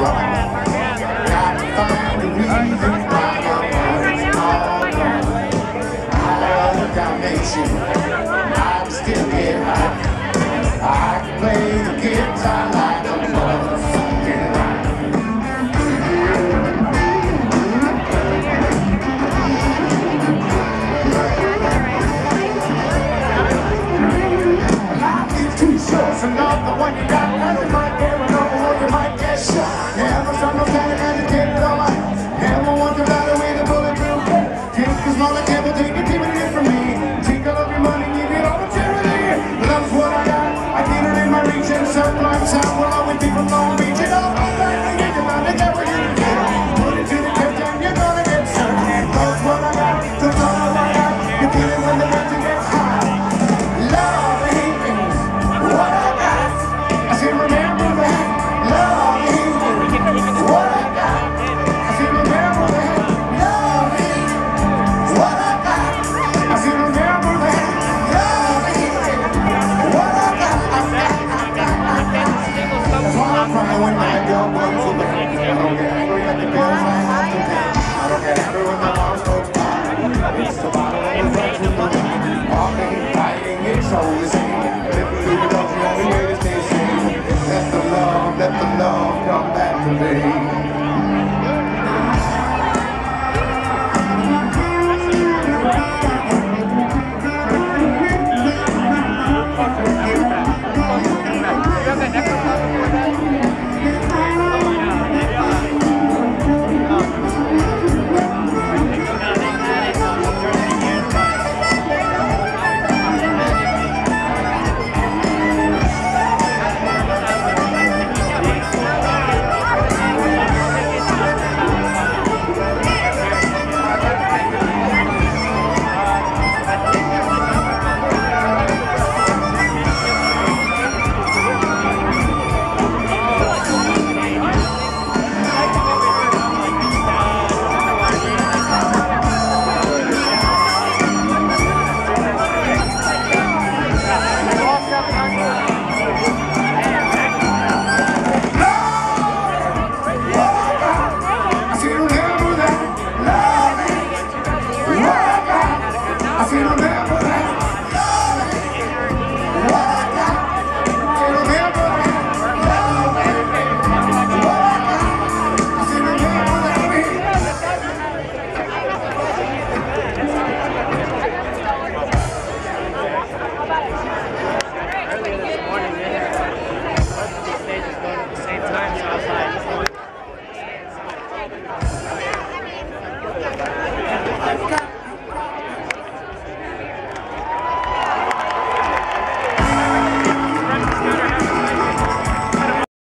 Got to find the reason why my heart's all gone. Out of dimension, I can still get high. I can play the guitar like a motherfucking rock. Life is too short, so love the one you got. And you might get run over or you might get shot. Never saw no kind of agitated all life. Never want to ride away the bulletproof car. Take the smaller table, take it, give it from me. Take all of your money, give it all to charity. Love's what I got. I get it in my reach and Sublime sound will always be from Long Beach. And all my life, I get about to get what you get. Put it to the test and you're gonna get served. Love's what I got, that's all I got. You feel it when the weather gets hot. Love is what I got. I say remember that. Love is what I got. I say remember that. Love is what I got. I say remember that. Love is what I got. That's why I'm crying when my girl goes away. I don't get angry at the bills I have to pay. I don't get angry when my mom goes by. It's the bottle and the friends with the rain. Walking, fighting, it's all the same. Living through the love, the only way to stay sane. Let the love come back to me.